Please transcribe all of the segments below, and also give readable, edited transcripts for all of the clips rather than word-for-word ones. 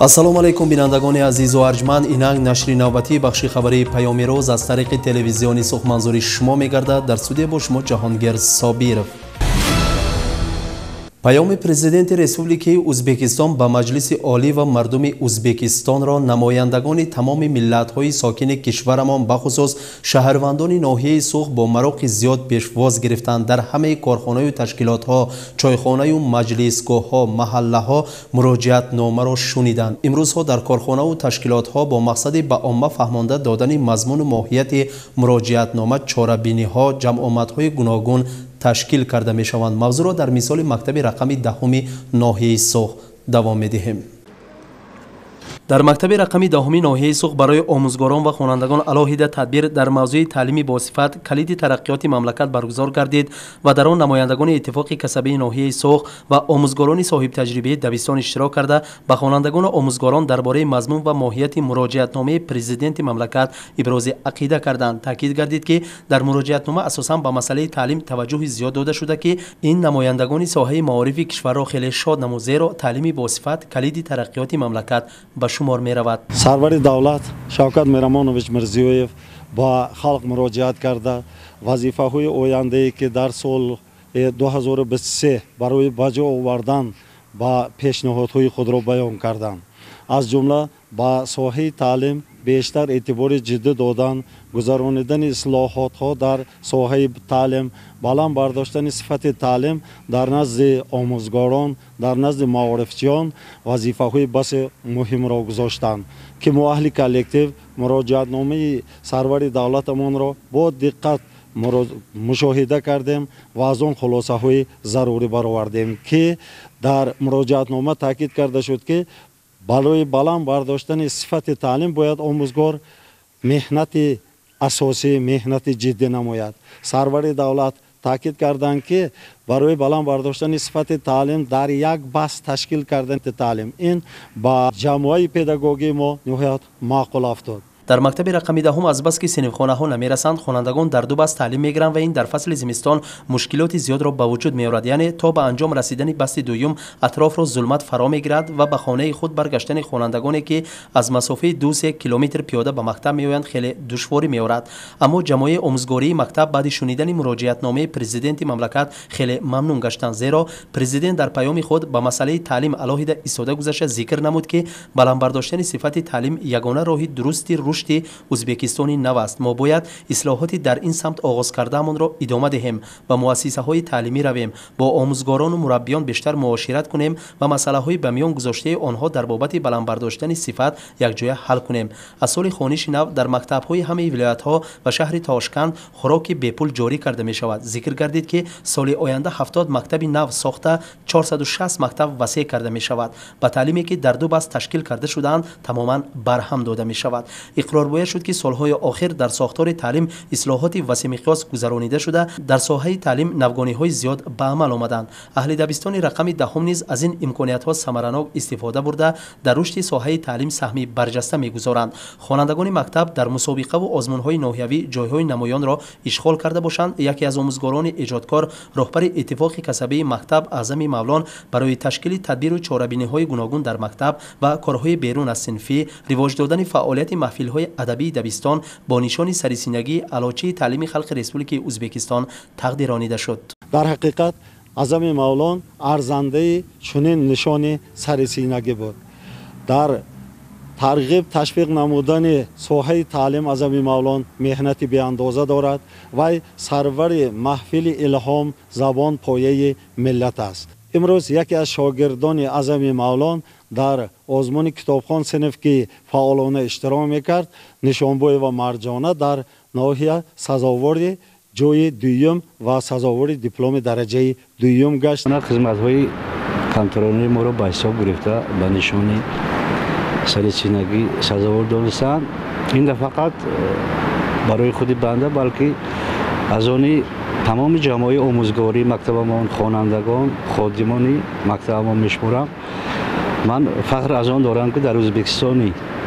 ассалому алайкум бинандагони азизу арҷманд, инак нашри навбатии бахши хабари паёми рӯз аз тариқи телевизиони сухманзури шумо мегардад. дар студия бо шумо ҷаҳонгир собиров. паёми президенти республикаи ӯзбекистон ба маҷлиси олӣ ва мардуми ӯзбекистонро намояндагони тамоми миллатҳои сокини кишварамон бахусус шаҳрвандони ноҳияи сух бо мароқи зиёд пешвоз гирифтанд. дар ҳамаи корхонаю ташкилотҳо, чойхонаю маҷлисгоҳҳо, маҳаллаҳо муроҷиатномаро шуниданд. имрӯзҳо дар корхонаву ташкилотҳо бо мақсади ба омма фаҳмонда додани мазмуну моҳияти муроҷиатнома чорабиниҳо, ҷамъомадҳои гуногун ташкил карда мешаванд. мавзӯъро дар мисоли мактаби рақами 10 ноҳияи сух давом медиҳем. дар мактаби рақами 10 ноҳияи сух барои омӯзгорон ва хонандагон алоҳида тадбир дар мавзӯи таълими босифат калиди тараққиёти мамлакат баргузор гардид ва дар он намояндагони иттифоқи касабии ноҳияи сух ва омӯзгорони соҳибтаҷрибаи дабистон иштирок карда ба хонандагону омӯзгорон дар бораи мазмун ва моҳияти муроҷиатномаи президенти мамлакат ибрози ақида карданд. таъкид гардид ки дар муроҷиатнома асосан ба масъалаи таълим таваҷҷӯҳи зиёд дода шуда ки ин намояндагони соҳаи маорифи кишварро хеле шод намуд, зеро таълими босифат калиди тараққиёти мамлакат ба шумор меравад. сарвари давлат Шавкат Мирамонович Мирзиёев ба халқ муроҷиат карда вазифаҳои ояндае ки дар соли 2023 барои баҷо овардан ба пешниҳодҳои худро баён карданд. аз ҷумла ба соҳаи таълим бештар эътибори ҷиддӣ додан, гузаронидани ислоҳотҳо дар соҳаи таълим, баланд бардоштани сифати таълим дар назди омӯзгорон, дар назди маорифчиён вазифаҳои баси муҳимро гузоштанд ки мо аҳли коллектив муроҷиатномаи сарвари давлатамонро бо диққат мушоҳида кардем ва аз он хулосаҳои зарурӣ баровардем ки дар муроҷиатнома таъкид карда шуд ки барои баланд бардоштани сифати таълим бояд омӯзгор меҳнати асосӣ, меҳнати ҷиддӣ намояд. сарвари давлат таъкид карданд ки барои баланд бардоштани сифати таълим дар як баҳс ташкил кардани таълим ин ба ҷамъияи педагогии мо ниҳоят маъқул афтод. дар мактаби рақами 10 азбаски синфхонаҳо намерасанд, хонандагон дар ду баст таълим мегиранд ва ин дар фасли зимистон мушкилоти зиёдро ба вуҷуд меорад. яъне то ба анҷом расидани басти дуюм атрофро зулмат фаро мегирад ва ба хонаи худ баргаштани хонандагоне ки аз масофаи 2-3 километр пиёда ба мактаб меоянд хеле душворӣ меорад. аммо ҷамоаи омӯзгории мактаб баъди шунидани муроҷиатномаи президенти мамлакат хеле мамнун гаштанд, зеро президент дар паёми худ ба масъалаи таълим алоҳида истода гузашта зикр намуд ки баландбардоштани сифати таълим ягона роҳи дурусти рушди ӯзбекистони нав аст. мо бояд ислоҳоти дар ин самт оғоз кардаамонро идома диҳем, ба муассисаҳои таълимӣ равем, бо омӯзгорону мураббиён бештар муошират кунем ва масъалаҳои ба миён гузоштаи онҳо дар бобати баландбардоштани сифат якҷоя ҳал кунем. аз соли хониши нав дар мактабҳои ҳамаи вилоятҳо ва шаҳри Тошканд хӯроки бепул ҷорӣ карда мешавад. зикр гардид ки соли оянда 70 мактаби нав сохта 460 мактаб васеъ карда мешавад. ба таълиме ки дар ду баст ташкил карда шудаанд тамоман барҳам дода мешавад. иқроргӯя шуд ки солҳои охир дар сохтори таълим ислоҳоти васеъмиқёс гузаронида шуда дар соҳаи таълим навгониҳои зиёд ба амал омаданд. аҳли дабистони рақами 10 низ аз ин имкониятҳо самаранок истифода бурда дар рушди соҳаи таълим саҳми барҷаста мегузоранд. хонандагони мактаб дар мусобиқаву озмунҳои ноҳиявӣ ҷойҳои намоёнро ишғол карда бошанд. яке аз омӯзгорони эҷодкор, роҳбари иттифоқи касабии мактаб Аъзами Мавлон барои ташкили тадбиру чорабиниҳои гуногун дар мактаб ва корҳои берун аз синфӣ, ривоҷ додани фаъолияти маҳфилҳои адабии дабистон бо нишони сарисинагии алочаи таълими халқи республикаи ӯзбекистон тақдиронида шуд. дар ҳақиқат Аъзами Мавлон арзандаи чунин нишони сарисинагӣ буд. дар тарғиб ташвиқ намудани соҳаи таълим Аъзами Мавлон меҳнати беандоза дорад. вай сарвари маҳфили илҳом забон пояи миллат аст. имрӯз яке аз шогирдони Аъзами Мавлон дар озмуни китобхон синф ки фаъолона иштирок мекард, Нишонбоева Марҷона дар ноҳия сазовори ҷои дуюм ва сазовори дипломи дараҷаи дуюм гашт. хизматҳои контролии моро ба ҳисоб гирифта ба нишони сарисинагӣ сазовор донистанд. ин да фақат барои худи банда, балки аз они тамоми ҷамоаи омӯзгории мактабамон, хонандагон, ходимони мактабамон мешмурам. ман фахр аз он дорам ки дар ӯзбекистони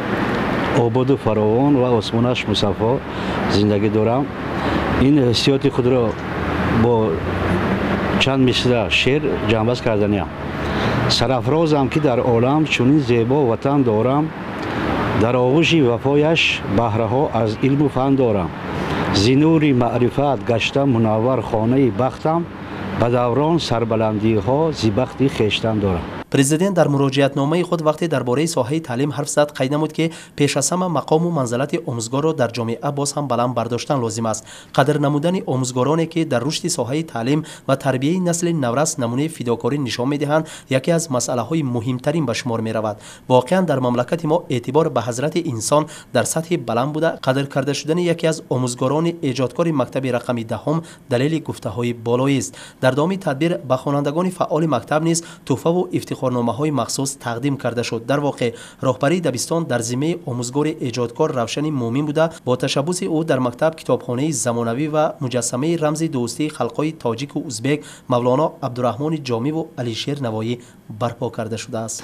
ободу фаровон ва осмонаш мусаффо зиндагӣ дорам. ин ҳиссиёти худро бо чанд мисра шеър ҷамъбаст карданиям. سرافرازم که در عالم چنین زیبا وطن دارم، در آغوش وفایش بهره‌ها از علم و فن دارم. زینور معرفت گشتم منور خانه بختم، به دوران سربلندی ها زیبختی خیشتن دارم. پرزیدنت در مراجعتنامه خود وقتی درباره ساحه تعلیم حرف زد قید نمود که پیش از همه مقام و منزلت آموزگار را در جامعه باز هم بلند برداشتن لازم است. قدر نمودن آموزگارانی که در رشد ساحه تعلیم و تربیت نسل نورس نمونه فداکاری نشان می‌دهند یکی از مسئله‌های مهمترین به شمار می‌رود. واقعا در مملکت ما اعتبار به حضرت انسان در سطح بلند بوده. قدر کرده شدن یکی از آموزگاران ایجادکار مکتب رقم دهم دلیل گفته‌های بالایی است. در ادامه تدبیر به خوانندگان فعال مکتب نیز تحفه و افتخارنامه‌های مخصوص تقدیم کرده شد. در واقع راهبری دبستان در ذمه آموزگار ایجادکار روشن مومن بوده. با تشبث او در مکتب کتابخانه زمانوی و مجسمه رمز دوستی خلق‌های تاجیک و ازبک مولانا عبدالرحمن جامی و علیشیر نوایی برپا کرده شده است.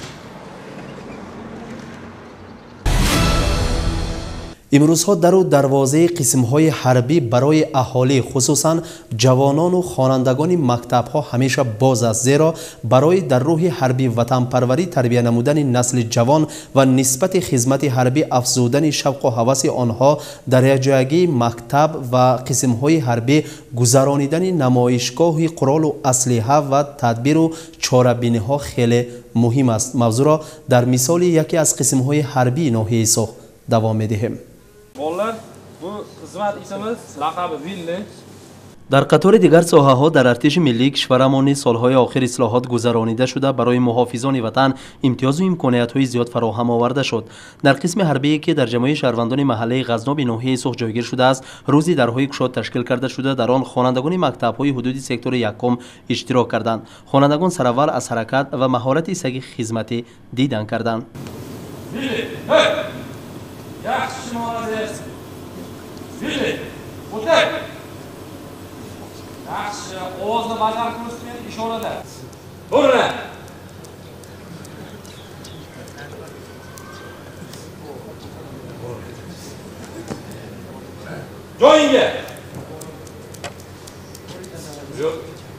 امروزها در و دروازه قسم‌های حربی برای اهالی خصوصاً جوانان و خوانندگان مکتب‌ها همیشه باز است، زیرا برای در روح حربی وطن پروری تربیت نمودن نسل جوان و نسبت خدمت حربی افزودن شوق و هوس آنها در یکجایی مکتب و قسم‌های حربی گذرانیدن نمایشگاه قرال و اسلحه و تدبیر و چاره‌بینی‌ها خیلی مهم است. موضوع را در مثال یکی از قسم‌های حربی ناحیه سوخ دوام می‌دهیم. در قطار دیگر ساحه‌ها در ارتش ملی کشورمان سالهای آخر اصلاحات گذرانیده شده برای محافظان وطن امتیاز و امکانیت‌های زیاد فراهم آورده شد. در قسم حربی که در جمعیت شهروندان محله غزناب ناحیه سوخ جایگیر شده است، روزی درهای گشاد تشکیل کرده شده در آن خوانندگان مکتب‌های حدود سکتور یکم اشتراک کردند. خوانندگان سرور از حرکت و مهارت سگی خدمتی دیدن کردند. Yaxshi молодец. Sili. O'tir. Yaxshi, ovozni bajar ko'rsatgan ishorada. To'g'ri. Joyingga. Yo'q.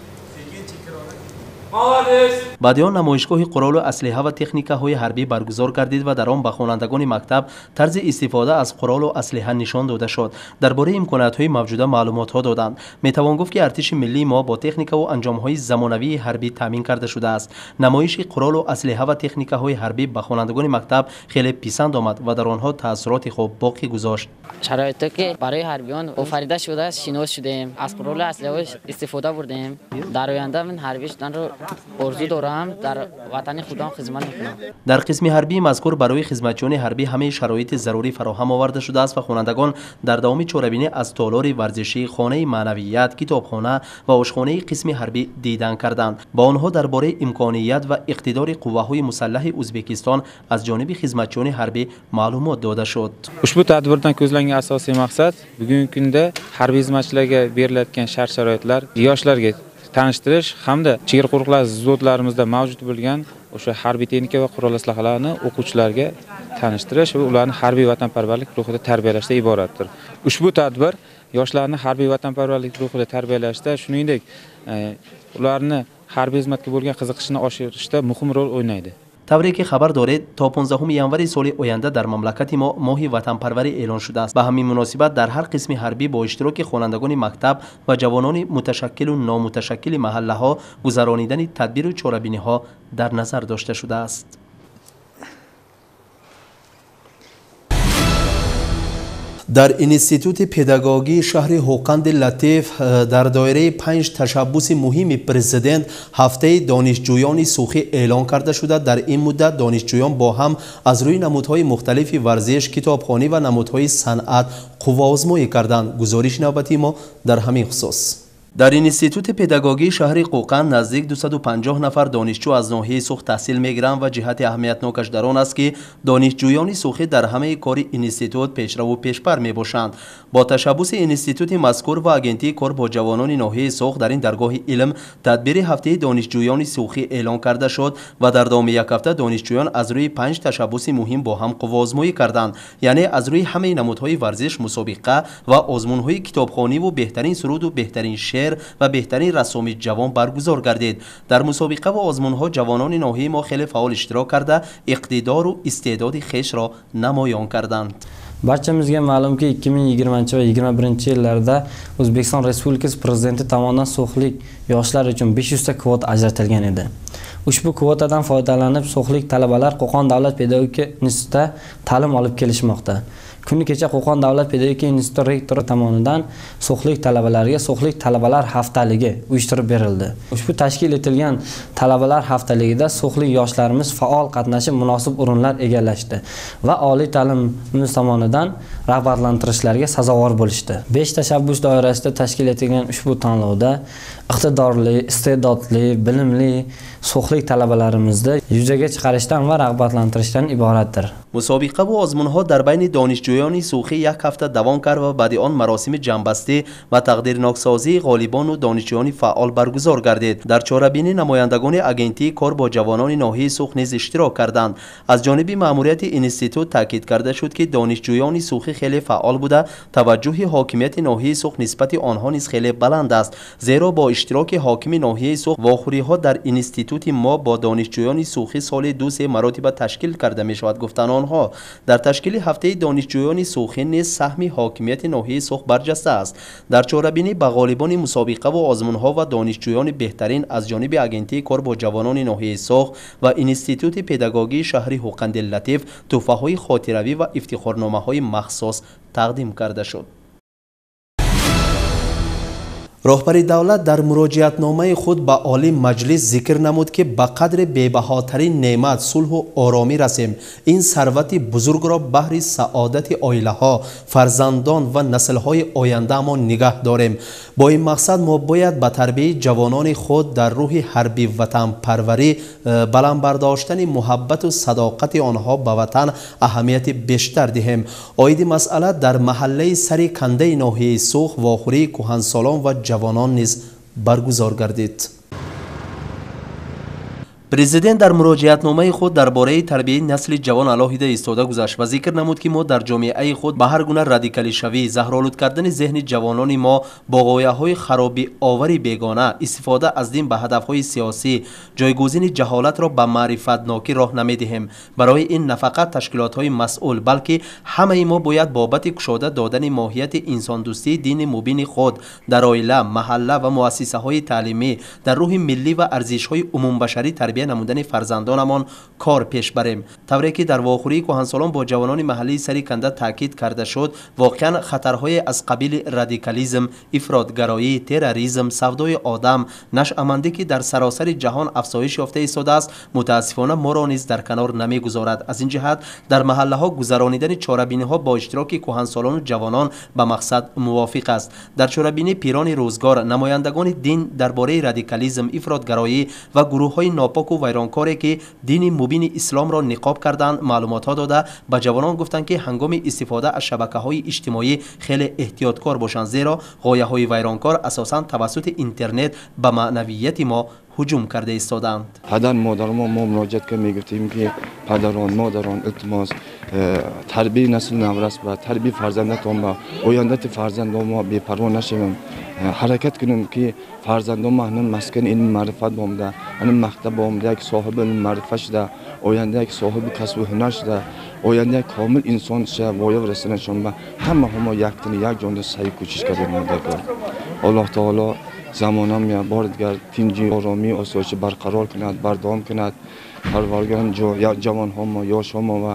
بعد آن نمایشگاه قرال و اسلحه و تکنیک‌های حربی برگزار گردید و در آن به خوانندگان مکتب طرز استفاده از قرال و اسلحه نشان داده شد. درباره امکانات‌های موجوده معلومات‌ها دادند. می‌توان گفت که ارتش ملی ما با تکنیک و انجام‌های زمانوی حربی تامین کرده شده است. نمایش قرال و اسلحه و تکنیک‌های حربی به خوانندگان مکتب خیلی پسند آمد و در آنها تأثیرات خوب باقی گذاشت. شرایطی که برای حربیان آفریده شده است شناس شدیم، از قرال و اسلحه استفاده بردیم. در آینده من حربی شدن رو آرزو دارم، در وطن خودم خدمت میکنم. در قسم حربی مذکور برای خدمتچیان حربی همه شرایط ضروری فراهم آورده شده است و خوانندگان در دوام چاره‌بینی از تالار ورزشی، خانه معنویت، کتابخانه و آشخانه قسم حربی دیدن کردند. با آنها درباره امکانیت و اقتدار قواهای مسلح ازبکستان از جانب خدمتچیان حربی معلومات داده شد. Ushbu tadbirdan ko'zlangan asosiy maqsad bugungi kunda harbiy xizmatchilarga berilayotgan shart-sharoitlar, yoshlarga tanishtirish hamda chegara qo'riqlash zotlarimizda mavjud bo'lgan o'sha harbiy texnika va qurol aslahalarni o'quvchilarga tanishtirish va ularni harbiy vatanparvarlik ruhida tarbiyalashdan iboratdir. Ushbu tadbir yoshlarni harbiy vatanparvarlik ruhida tarbiyalashda, shuningdek, ularni harbiy xizmatga bo'lgan qiziqishini oshirishda muhim rol o'ynaydi. طوری که خبر دارید تا 15 ینوری سال آینده در مملکت ما ماه وطن پروری اعلان شده است. به همین مناسبت در هر قسم حربی با اشتراک خوانندگان مکتب و جوانان متشکل و نامتشکل محله ها گذرانیدن تدبیر و چاره‌بینی ها در نظر داشته شده است. در انستیتوت پداگوژی شهر هوقند لطیف در دایره 5 تشبث مهم پرزیدنت هفته دانشجویان سوخی اعلان کرده شده. در این مدت دانشجویان با هم از روی نمودهای مختلف ورزش، کتابخوانی و نمودهای صنعت قوه‌آزمایی کردند. گزارش نوبتی ما در همین خصوص. در انستیتوت پداگوژی شهر قوقند نزدیک 250 نفر دانشجو از ناحیه سوخ تحصیل می‌گیرند و جهت اهمیتناکش در آن است که دانشجویان سوخی در همه کار انستیتوت پیشرو و پیشبر میباشند. با تشبث انستیتوت مذکور و آگنتی کار با جوانان ناحیه سوخ در این درگاه علم تدبیر هفته دانشجویان سوخی اعلان کرده شد و در ادامه یک هفته دانشجویان از روی 5 تشبث مهم با هم قوه‌آزمایی کردند، یعنی از روی همه نمودهای ورزش، مسابقه و آزمون‌های کتابخوانی و بهترین سرود و بهترین شعر خیر و بهترین رسام جوان برگزار گردید. در مسابقه و آزمون‌ها جوانان ناحیه ما خیلی فعال اشتراک کرده اقتدار و استعداد خویش را نمایان کردند. Barchamizga ma'lumki 2020 va 2021 yillarda O'zbekiston Respublikasi Prezidenti tomonidan so'xlik yoshlar uchun 500 ta kvota ajratilgan edi. Ushbu kvotadan foydalanib so'xlik talabalar Qo'qon davlat pedagogika institutida ta'lim olib kelishmoqda. Kuni kecha Qo'qon davlat pedagogika instituti rektori tomonidan so'xlik talabalariga so'xlik talabalar haftaligi uyushtirib berildi. Ushbu tashkil etilgan talabalar haftaligida so'xlik yoshlarimiz faol qatnashib munosib o'rinlar egallashdi va oliy ta'limimiz tomonidan rag'batlantirishlarga sazovor bo'lishdi. 5 tashabbus doirasida tashkil etilgan ushbu tanlovda iqtidorli, iste'dodli, bilimli so'xlik talabalarimizni yuzaga chiqarishdan va rag'batlantirishdan iboratdir. مسابقه و آزمون‌ها در بین دانشجویان سوخی یک هفته دوام کرد و بعد آن مراسم جنبسته و تقدیرنامه‌سازی غالبان و دانشجویان فعال برگزار گردید. در چهاره‌بینی نمایندگان اگنتی کار با جوانان ناحیه سوخ نیز اشتراک کردند. از جانب مأموریت اینستیتوت تاکید کرده شد که دانشجویان سوخی خیلی فعال بوده، توجه حاکمیت ناحیه سوخ نسبت آنها نیز خیلی بلند است، زیرا با اشتراک حاکم ناحیه سوخ واخوری‌ها در اینستیتوت ما با دانشجویان سوخی سال 2-3 مراتب تشکیل کرده می‌شود. گفتند آنها در تشکیل هفته دانشجویان سوخی نیز سهم حاکمیت ناحیه سوخ برجسته است. در چهاره‌بینی به غالبان مسابقه و آزمون‌ها و دانشجویان بهترین از جانب اگنتی کار با جوانان ناحیه سوخ و اینستیتوت پداگوژی شهری حقند لطیف تحفه‌های خاطروی و افتخارنامه‌های مخصوص تقدیم کرده شد. رهبر دولت در مراجعتنامه خود به عالی مجلس ذکر نمود که به قدر بی‌بهاترین نعمت صلح و آرامی رسیم. این ثروت بزرگ را بهر سعادت عائله ها، فرزندان و نسل های آینده ما نگه داریم. با این مقصد ما باید به تربیت جوانان خود در روح حربی وطن پروری، بلند برداشتن محبت و صداقت آنها به وطن اهمیت بیشتر دهیم. عاید مسئله در محله سری کنده ناحیه سوخ واخوری کهنسالان و جوانان نیز برگزار گردید. پرزیدنت در مراجعتنامه خود درباره تربیت نسل جوان علیحده ایستاده گذشت و ذکر نمود که ما در جامعه خود به هر گونه رادیکالی شوی، زهرآلود کردن ذهن جوانان ما با غایه‌های خرابی آوری بیگانه، استفاده از دین به هدف‌های سیاسی، جایگزین جهالت را به معرفت ناکی راه نمی‌دهیم. برای این نه فقط تشکیلات‌های مسئول بلکه همه ما باید بابت گشوده دادن ماهیت انسان دوستی دین مبین خود در عائله، محله و مؤسسه‌های تعلیمی در روح ملی و ارزش‌های عموم بشری تربیت نمودن فرزندانمان کار پیش بریم. طوری که در واخوری کهنسالان با جوانان محلی سری کنده تاکید کرده شد، واقعا خطرهای از قبیل رادیکالیسم، افراطگرایی، تروریسم، سودای آدم، نشأه‌مندی که در سراسر جهان افزایش یافته ایستاده است، متاسفانه ما را نیز در کنار نمیگذارد. از این جهت در محله ها گذرانیدن چهاره‌بینی ها با اشتراک کهنسالان و جوانان به مقصد موافق است. در چهاره‌بینی پیران روزگار، نمایندگان دین درباره رادیکالیسم، افراطگرایی و گروه‌های ناپاک و ویرانکاری که دین مبین اسلام را نقاب کردند معلومات ها داده به جوانان گفتند که هنگام استفاده از شبکه‌های اجتماعی خیلی احتیاطکار باشند، زیرا غایه‌های ویرانکار اساساً توسط اینترنت به معنویت ما هجوم کرده ایستادند. پدر مادران ما مراجعت که میگفتیم که پدران مادران التماس تربیت نسل نورس و تربیت فرزندان ما آینده فرزندان ما بی‌پروا نشیم، حرکت کنیم که فرزندان ما هم مسکن این معرفت بوده، هم مکتب بوده که صاحب معرفت شده، آینده که صاحب کسب و هنر شده، آینده کامل انسان شه وایو رسونشون به همه یک تن یک جان سعی کوشش کردیم در الله تعالی زمانم یا بار دیگر تنجی آرامی آسایش برقرار کند، بردام کند. پروردگار جوان ها ما یاش ها ما و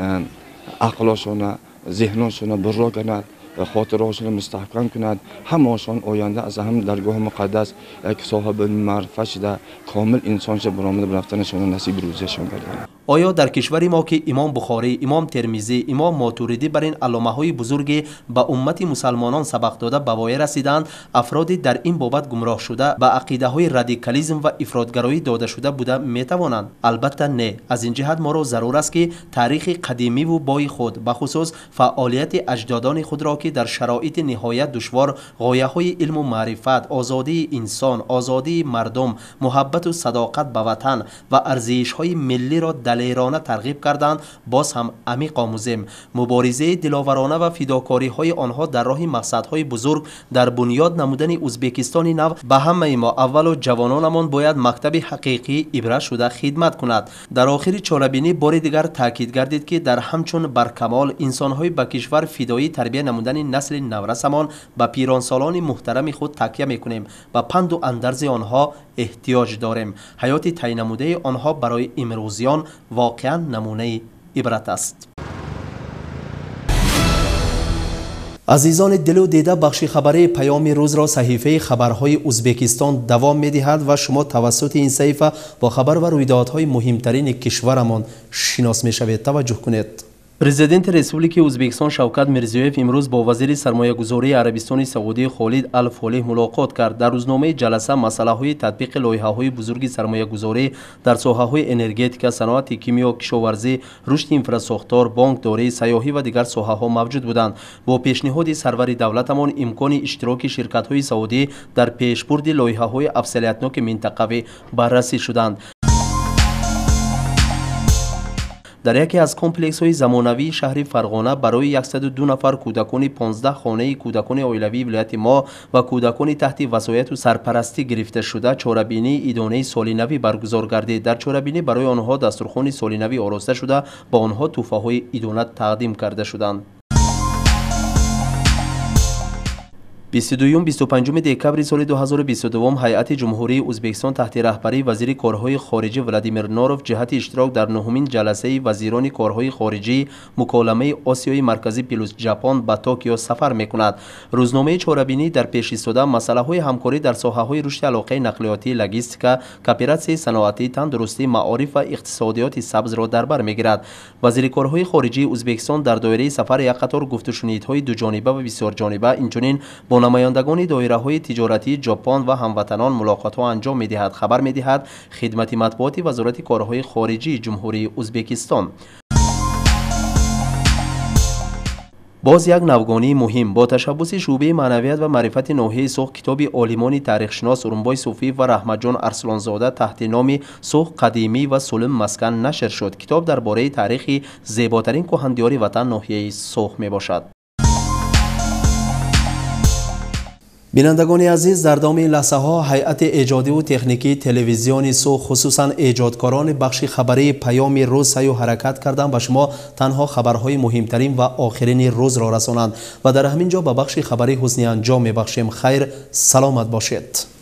عقلشون ذهنشون برا کند، خاطرهاشون مستحکم کند، همه‌شان آینده از هم درگاه مقدس یک صاحب معرفت شده کامل انسان شه برآمده رفتنشون نصیب روزشون گردد. آیا در کشور ما که امام بخاری، امام ترمذی، امام ماتوریدی بر این علامه‌های بزرگ به امت مسلمانان سبق داده به وای رسیدند، افرادی در این بابت گمراه شده به عقیده‌های رادیکالیسم و افراطگرایی داده شده بوده میتوانند؟ البته نه. از این جهت ما را ضرور است که تاریخ قدیمی و بای خود به خصوص فعالیت اجدادان خود را که در شرایط نهایت دشوار غایه‌های علم و معرفت، آزادی انسان، آزادی مردم، محبت و صداقت به وطن و ارزش‌های ملی را دلیرانه ترغیب کردند، باز هم عمیق آموزیم. مبارزه دلاورانه و فداکاری‌های آنها در راه مقصدهای بزرگ در بنیاد نمودن ازبکستان نو به همه ما اول و جوانانمان باید مکتب حقیقی عبرت شده خدمت کند. در آخر چاره‌بینی بار دیگر تاکید گردید که در همچون برکمال انسان‌های به کشور فدایی تربیت نمودن نسل نورسمان به پیرانسالان محترم خود تکیه می‌کنیم و پند و اندرز آنها احتیاج داریم. حیات طی نموده آنها برای امروزیان واقعا نمونه عبرت است. عزیزان دل و دیده، بخش خبری پیام روز را صحیفه خبرهای ازبکستان دوام می‌دهد و شما توسط این صحیفه با خبر و رویدادهای مهمترین کشورمان شناس می‌شوید. توجه کنید. پرزیدنت ریسپوبلیک ازبکستان شوکت میرزیویف امروز با وزیر سرمایه‌گذاری عربستان سعودی خالد الفالح ملاقات کرد. در روزنامه جلسه مسئله‌های تطبیق لایحه‌های بزرگ سرمایه‌گذاری در ساحه‌های انرژتیک، صنعت کیمیا، کشاورزی، رشد انفراستراکچور، بانکداری، سیاحی و دیگر ساحه‌ها موجود بودند. با پیشنهاد سرور دولتمان امکان اشتراک شرکت‌های سعودی در پیشبرد لایحه‌های افضلیت‌ناک منطقوی بررسی شدند. در یکی از کمپلکس های زمانوی شهر فرغانه برای 102 نفر کودکان 15 خانه کودکان اولیوی ولایت ما و کودکان تحت وصایت و سرپرستی گرفته شده چاره‌بینی ادانه سال نوی برگزار گردید. در چاره‌بینی برای آنها دسترخوان سال نوی آراسته شده، با آنها تحفه‌های ادانه تقدیم کرده شدند. 22-25 دکمبر سال 2022 هیئت جمهوری ازبکستان تحت رهبری وزیر کارهای خارجه ولادیمیر نوروف جهت اشتراک در نهمین جلسه وزیران کارهای خارجی مکالمه آسیای مرکزی پلوس ژاپن به توکیو سفر می‌کند. روزنامه چاره‌بینی در پیش ایستاده مسائل همکاری در ساحه‌های رشد علاقه نقلیاتی، لوجستیک، کاپیراسیون صنعتی، تندرستی، معارف و اقتصادیات سبز را در بر می‌گیرد. وزیر کارهای خارجی ازبکستان در دایره سفر یک قطار گفت و شنیدهای دو جانبه و بسیار جانبه اینچنین با نمایندگان دایره‌های تجارتی ژاپن و هموطنان ملاقات‌ها انجام می‌دهد. خبر می‌دهد خدمت مطبوعاتی وزارت کارهای خارجی جمهوری ازبکستان. باز یک نوگانی مهم با تشبث شعبه معنویت و معرفت ناحیه سوخ کتاب عالمان تاریخشناس اورنبای صوفی و رحمت جان ارسلانزاده تحت نام سوخ قدیمی و سلم مسکن نشر شد. کتاب درباره تاریخ زیباترین کهندیار وطن ناحیه سوخ میباشد. بینندگان عزیز، در دام این لحظه ها هیئت ایجادی و تکنیکی تلویزیون سوخ خصوصا ایجادکاران بخش خبری پیام روز سعی و حرکت کردند و شما تنها خبرهای مهمترین و آخرین روز را رسانند و در همین جا به بخش خبری حسنی انجام میبخشیم. خیر، سلامت باشید.